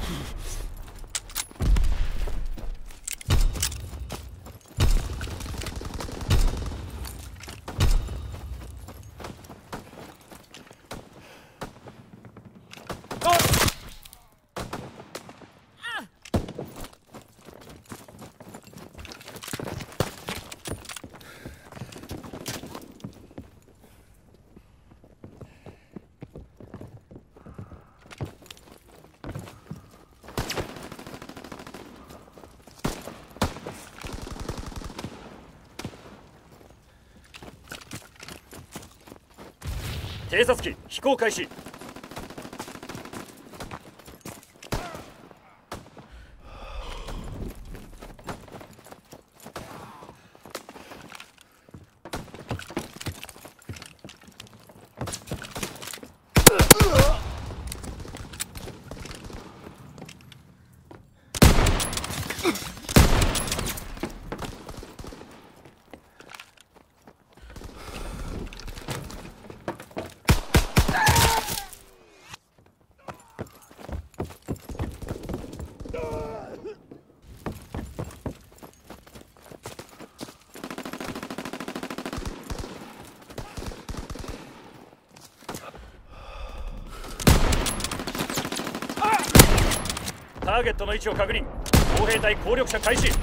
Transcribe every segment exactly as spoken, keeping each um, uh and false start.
偵察機飛行開始。ターゲットの位置を確認。砲兵隊攻力者開始。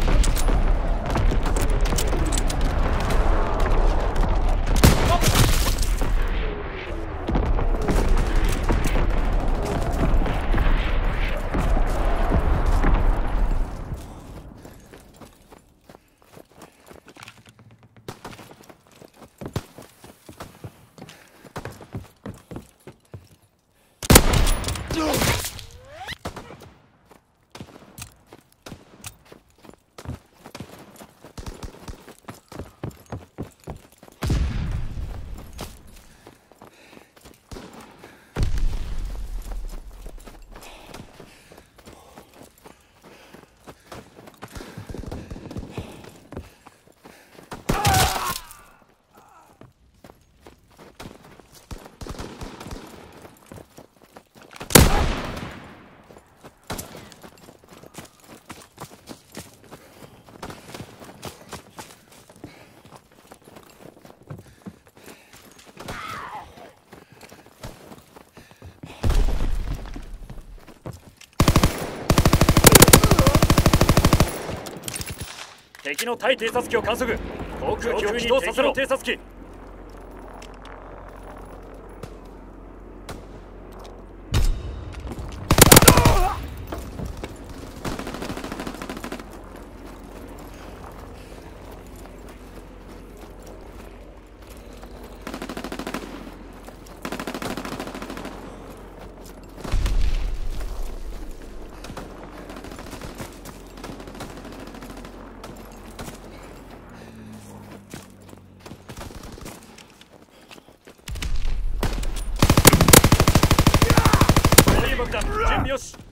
敵の対偵察機を観測。航空機を起動させろ。偵察機。準備よし。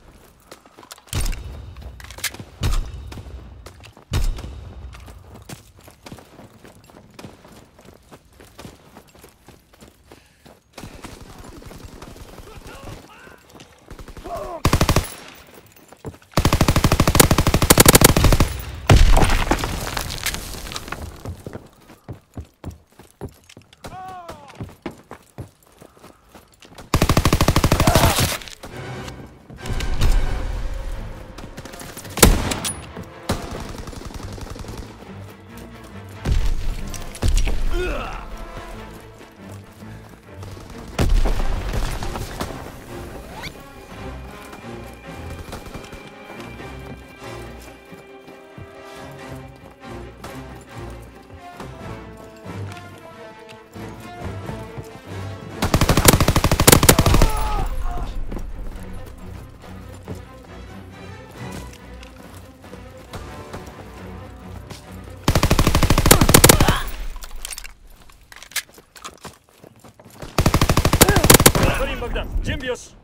爆弾準備よし。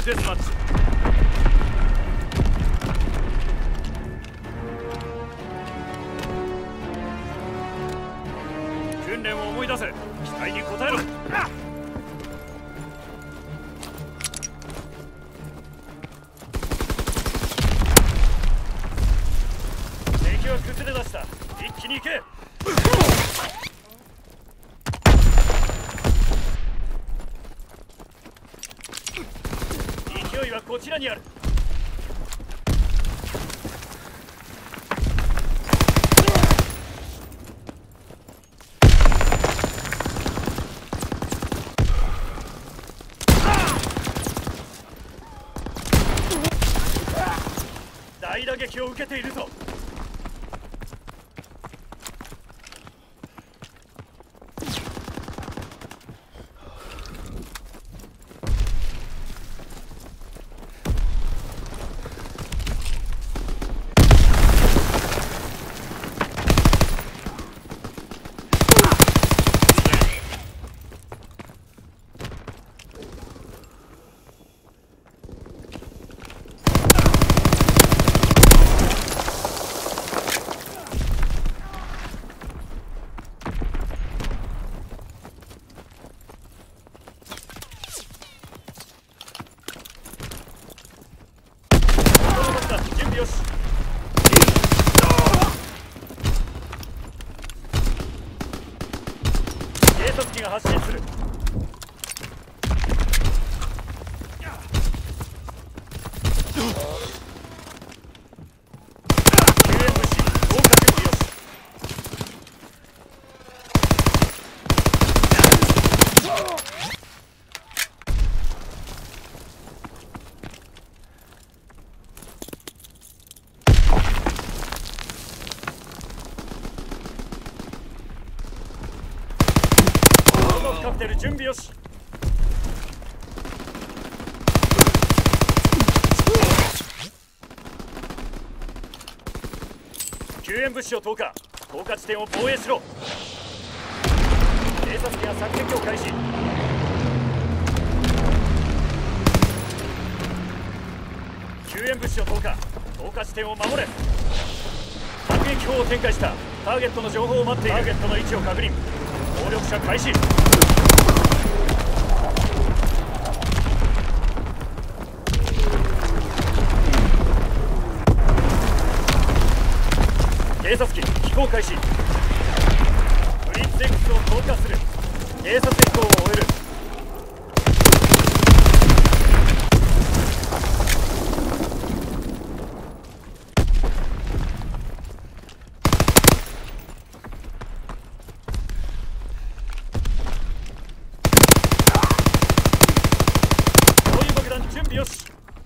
ルデスマッチ。訓練を思い出せ。期待に応えろ。敵は崩れ出した。一気に行け。勢いはこちらにある。大打撃を受けているぞ。準備よし。警察機が発進する。救援物資投下準備よし。カプテル準備よし。救援物資を投下。投下地点を防衛しろ。偵察機が索敵を開始。救援物資を投下。投下地点を守れ。迫撃砲を展開した。ターゲットの情報を待っている。ターゲットの位置を確認。能力者開始。偵察機飛行開始。ブリッツ X を投下する。偵察飛行を終える。灯油爆弾準備よし。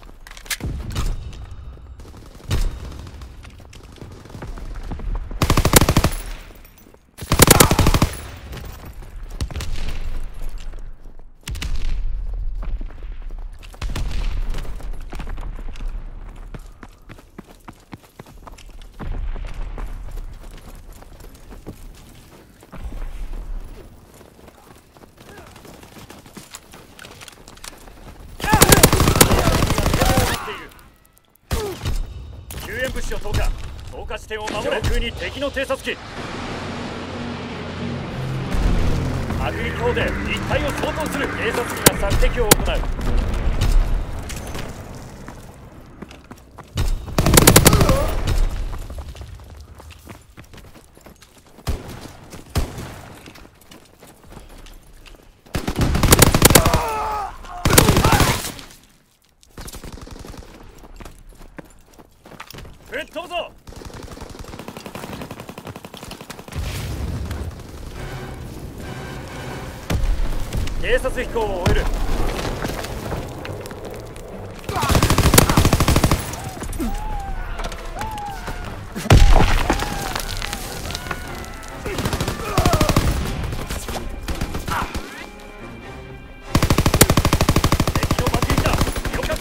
救援物資を投下。投下地点を守れ。上空に敵の偵察機。迫撃砲で一体を掃討する。偵察機が索敵を行う。ぶっ飛ぶぞ。偵察飛行を終える。敵の爆撃だ。よかった。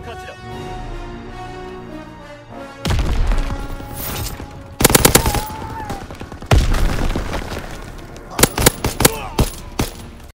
勝ちだ。